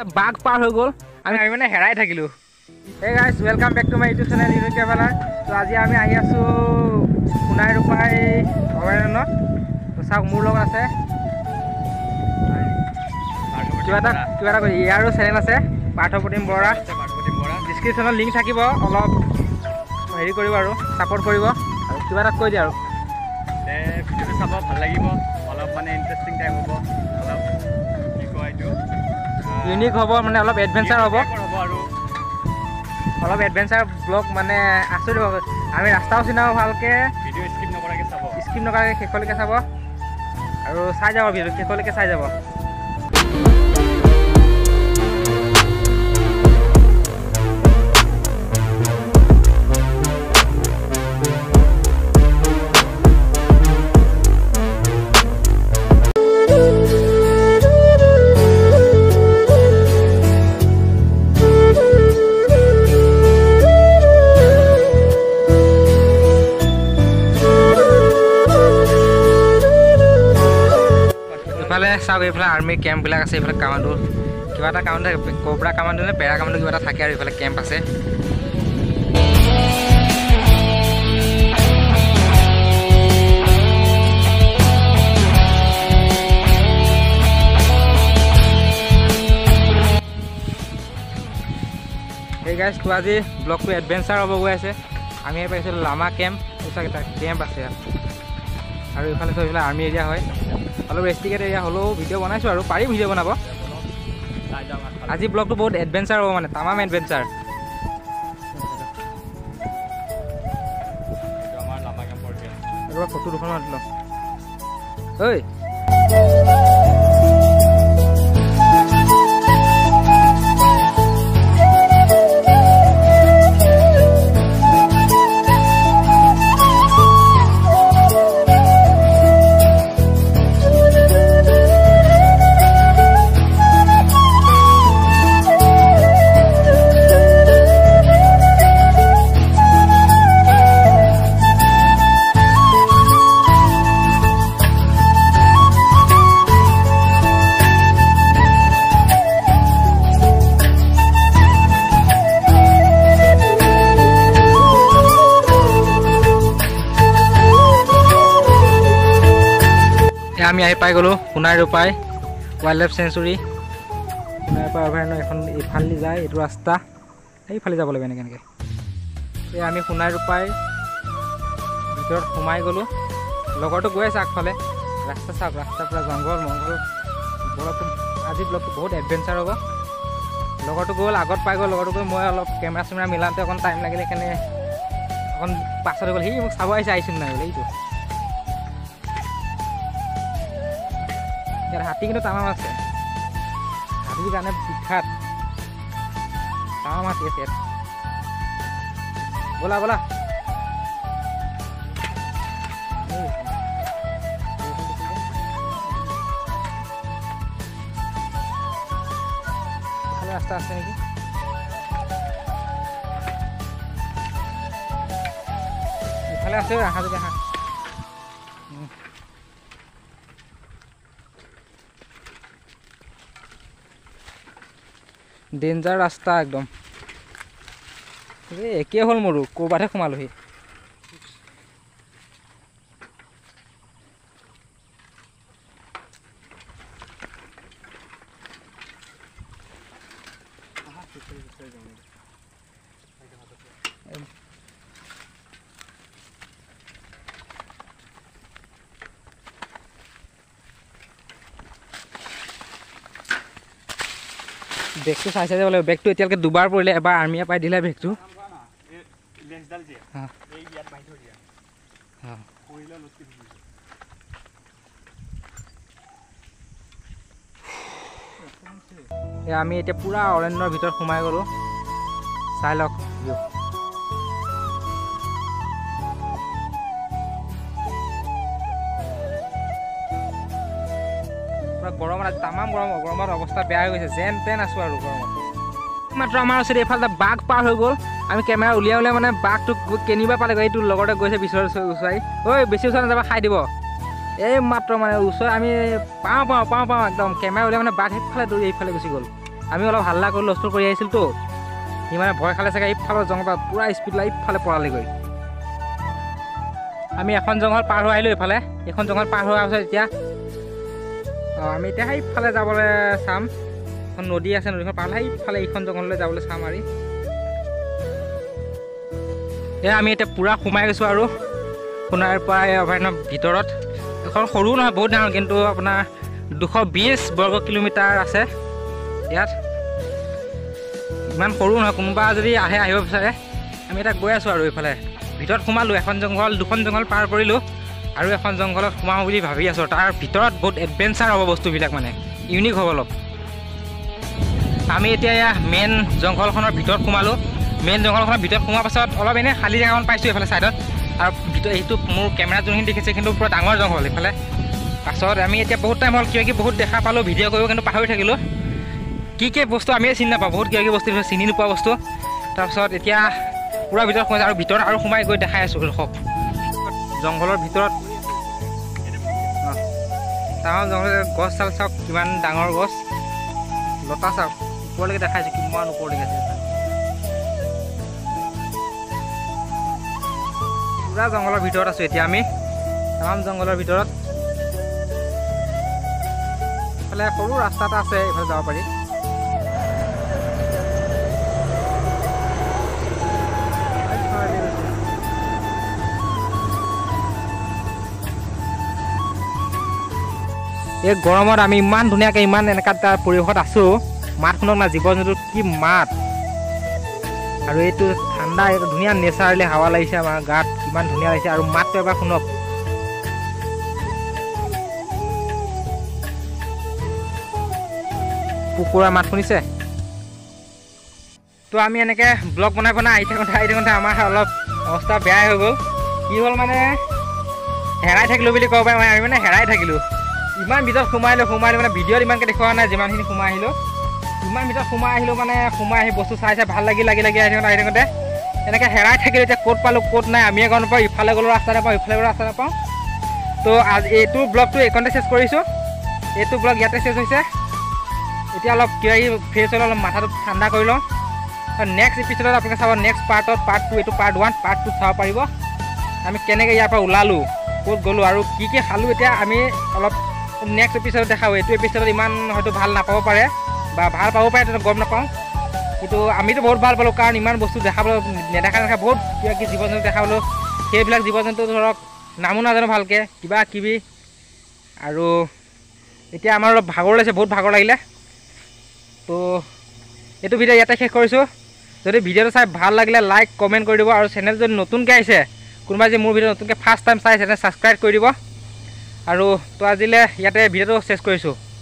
বাঘ পাৰ হৈ গ'ল আমি মানে হেৰাই থাকিলোঁ। Hey guys welcome back to my YouTube channel unique traveller. তো আজি আমি আহি আছোঁ সোণাই ৰূপাই অভয়াৰণ্যত। তো চাওক মোৰ লগত আছে কিবা এটা ইয়াৰো চেনেল আছে পাৰ্থপ্ৰতিম বৰা। ডিছক্ৰিপশ্যনত লিংক থাকিব, অলপ হেৰি কৰিব আৰু ছাপোৰ্ট কৰিব আৰু কিবা এটা কৈ দিয়ে আৰু ভিডিঅ'টো চাব, ভাল লাগিব, অলপ মানে ইণ্টাৰেষ্টিং টাইপ হ'ব, অলপ কি কয় এইটো ইউনিক হ'ব, মানে অলপ এডভেঞ্চাৰ হ'ব আৰু অলপ এডভেঞ্চাৰ ব্লগ মানে আচৰিত হ'ব। আমি ৰাস্তাও চিনাও ভালকৈ, ভিডিঅ' স্কিপ নকৰাকৈ চাব, স্কিপ নকৰাকৈ শেষলৈকে চাব আৰু চাই যাব, ভিডিঅ' শেষলৈকে চাই যাব। এইফালে চাওক, এইফালে আৰ্মিৰ কেম্পবিলাক আছে, এইফালে কামাণ্ডো কিবা এটা কামাণ্ডো থাকে, কোব্ৰা কামাণ্ডো নে পেৰা কামাণ্ডো কিবা এটা থাকে আৰু এইফালে কেম্প আছে। এই গাইজ তো আজি ব্লগটো এডভেঞ্চাৰ হ'ব গৈ আছে। আমি আহি পাইছোঁ লামা কেম্প, চাওক এটা কেম্প আছে আৰু এইফালে চব এইফালে আৰ্মি এৰিয়া হয়, অলপ ৰেষ্টিকেট এৰিয়া হ'লেও ভিডিঅ' বনাইছোঁ আৰু পাৰি ভিডিঅ' বনাব। আজি ব্লগটো বহুত এডভেঞ্চাৰ হ'ব, মানে তামাম এডভেঞ্চাৰ। আমাৰ লামা কেম্পৰ আৰু ফটো দুখন মাতি লওঁ ঐ। আমি আহি পাই গ'লোঁ Sonai Rupai wildlife sanctuary. Sonai Rupai অভয়াৰণ্য এখন এইফালে যায়, এইটো ৰাস্তা এইফালে যাব লাগিব এনেকৈ। এই আমি সোণাই ৰূপাই ভিতৰত সোমাই গ'লোঁ, লগৰটো গৈ আছে আগফালে। ৰাস্তা চাওক, ৰাস্তাৰ পৰা জংঘল মংঘল। ব্লগটো আজি ব্লগটো বহুত এডভেঞ্চাৰ হ'ব। লগৰটো গ'ল, আগত পাই গ'ল লগৰটো গৈ, মই অলপ কেমেৰা চেমেৰা মিলাওঁতে অকণ টাইম লাগিলে, সেইকাৰণে অকণ পাছত হৈ গ'ল। সি মোক চাব আহিছোঁ নাই বোলে এইটো। ইয়াত হাতী কিন্তু তামাম আছে, হাতীৰ কাৰণে বিখ্যাত, তামাম হাতী আছে ইয়াত। ব'লা ব'লা এইফালে ৰাস্তা আছে নেকি? ইফালে আছে, আহা যদি আহা। ডেঞ্জাৰ ৰাস্তা একদম, একেই হ'ল মোৰো, ক'ৰবাতহে সোমালোহি। বেগটো চাই চাই যাব লাগিব। বেগটো এতিয়ালৈকে দুবাৰ পৰিলে, এবাৰ আৰ্মিয়ে পাই দিলে বেগটো। আমি এতিয়া পুৰা অৰণ্যৰ ভিতৰত সোমাই গ'লোঁ, চাই লওক ভিউ। পুৰা গৰমত, আজি তামাম গৰম, গৰমত অৱস্থা বেয়া হৈ গৈছে, যেন তেন আছোঁ আৰু গৰমত। মাত্ৰ আমাৰ ওচৰত এইফালে বাঘ পাৰ হৈ গ'ল। আমি কেমেৰা উলিয়াই উলিয়াই মানে বাঘটোক কেনিবা পালে, এইটো লগতে গৈছে পিছৰ ওচৰাই, ঐ বেছি ওচৰত নাযাবা খাই দিব। এই মাত্ৰ মানে ওচৰত আমি পাওঁ একদম কেমেৰা উলিয়াই মানে বাঘ সেইফালে দৌৰি এইফালে গুচি গ'ল। আমি অলপ হাল্লা কৰি লষ্টৰ কৰি আহিছিলতো সি মানে ভয় খালে চাগে ইফালৰ জংঘলত পূৰা স্পীড লৈ ইফালে পৰালেগৈ আমি এখন জংঘল পাৰ হৈ আহিলোঁ এইফালে এখন জংঘল পাৰ হোৱাৰ পিছত এতিয়া আমি এতিয়া সেইফালে যাবলৈ চাম এখন নদী আছে নদীখন পাৰ হৈ সেইফালে এইখন জংঘললৈ যাবলৈ চাম আৰু আমি এতিয়া পূৰা সোমাই গৈছোঁ আৰু সোণাইৰপৰা অভয়াৰণ্যৰ ভিতৰত এখন সৰু নহয় বহুত ডাঙৰ কিন্তু আপোনাৰ 220 বৰ্গ কিলোমিটাৰ আছে ইয়াত ইমান সৰু নহয় কোনোবা যদি আহিব বিচাৰে আমি এতিয়া গৈ আছোঁ আৰু এইফালে ভিতৰত সোমালোঁ এখন জংঘল দুখন জংঘল পাৰ কৰিলোঁ আৰু এখন জংঘলত সোমাওঁ বুলি ভাবি আছোঁ তাৰ ভিতৰত বহুত এডভেঞ্চাৰ হ'ব বস্তুবিলাক মানে ইউনিক হ'ব অলপ আমি এতিয়া মেইন জংঘলখনৰ ভিতৰত সোমালোঁ মেইন জংঘলখনৰ ভিতৰত সোমোৱাৰ পাছত অলপ এনেই খালী জেগাখন পাইছোঁ এইফালে ছাইডত আৰু ভিতৰত এইটো মোৰ কেমেৰাত যোনখিনি দেখিছে কিন্তু পুৰা ডাঙৰ জংঘল এইফালে পাছত আমি এতিয়া বহুত টাইম হ'ল কিবা কিবি বহুত দেখা পালোঁ ভিডিঅ' কৰিব কিন্তু পাহৰি থাকিলোঁ কি বস্তু আমিয়ে চিনি নাপাওঁ বহুত কিবা কিবি বস্তু চিনি নোপোৱা বস্তু তাৰপিছত এতিয়া পূৰা ভিতৰত সোমাইছোঁ আৰু ভিতৰত আৰু সোমাই গৈ দেখাই আছোঁ ৰখক জংঘলৰ ভিতৰত ডাঙৰ জংঘল গছ চাল চাওক কিমান ডাঙৰ গছ লতা চাওক ওপৰলৈকে দেখাইছোঁ কিমান ওপৰলৈকে আছে পূৰা জংঘলৰ ভিতৰত আছোঁ এতিয়া আমি তামাম জংঘলৰ ভিতৰত এইফালে সৰু ৰাস্তা এটা আছে এইফালে যাব পাৰি এই গৰমত আমি ইমান ধুনীয়াকৈ ইমান এনেকুৱা এটা পৰিৱেশত আছোঁ মাত শুনক না জীৱ জন্তুৰ কি মাত আৰু এইটো ঠাণ্ডা এইটো ধুনীয়া নেচাৰেলি হাৱা লাগিছে আমাৰ গাত কিমান ধুনীয়া লাগিছে আৰু মাতটো এবাৰ শুনক কুকুৰাৰ মাত শুনিছে তো আমি এনেকৈ ব্লগ বনাই আহি থাকোঁতে আমাৰ অলপ অৱস্থা বেয়াই হৈ গ'ল কি হ'ল মানে হেৰাই থাকিলোঁ বুলি ক'ব পাৰে আমি মানে হেৰাই থাকিলোঁ ইমান ভিতৰত সোমাই মানে ভিডিঅ'ত ইমানকৈ দেখুওৱা নাই যিমানখিনি সোমাই আহিলোঁ ইমান ভিতৰত সোমাই আহিলোঁ মানে সোমাই আহি বস্তু চাই ভাল লাগি আহি থাকোঁতে এনেকৈ হেৰাই থাকিলোঁ এতিয়া ক'ত পালোঁ ক'ত নাই আমিয়ে গম নাপাওঁ ইফালে গ'লেও ৰাস্তা নাপাওঁ ইফালে গ'লেও ৰাস্তা নাপাওঁ তো আজি এইটো ব্লগটো এইকণতে চেছ কৰিছোঁ এইটো ব্লগ ইয়াতে চেছ হৈছে এতিয়া অলপ কিবা কিবি ফ্ৰেছ হ'লে অলপ মাথাটো ঠাণ্ডা কৰি লওঁ নেক্সট এপিছ'ডত আপোনালোকে চাব নেক্সট পাৰ্টত পাৰ্ট 2 এইটো পাৰ্ট 1 পাৰ্ট 2 চাব পাৰিব আমি কেনেকৈ ইয়াৰ পৰা ওলালোঁ ক'ত গ'লোঁ আৰু কি খালোঁ এতিয়া আমি অলপ নেক্সট এপিছ'ডত দেখাওঁ এইটো এপিছ'ডত ইমান হয়তো ভাল নাপাব পাৰে বা ভাল পাব পাৰে তেনে গম নাপাওঁ কিন্তু আমিতো বহুত ভাল পালোঁ কাৰণ ইমান বস্তু দেখাবলৈ নেদেখা বহুত কিবা কিবি জীৱ জন্তু দেখাবলৈ সেইবিলাক জীৱ জন্তু ধৰক নামো নাজানো ভালকৈ কিবা কিবি আৰু এতিয়া আমাৰ অলপ ভাগৰ লাগিছে বহুত ভাগৰ লাগিলে তো এইটো ভিডিঅ' ইয়াতে শেষ কৰিছোঁ যদি ভিডিঅ'টো চাই ভাল লাগিলে লাইক কমেণ্ট কৰি দিব আৰু চেনেল যদি নতুনকৈ আহিছে কোনোবাই যে মোৰ ভিডিঅ' নতুনকৈ ফাৰ্ষ্ট টাইম চাই চেনেল ছাবস্ক্ৰাইব কৰি দিব আৰু তো আজিলৈ ইয়াতে ভিডিঅ'টো চেছ কৰিছোঁ।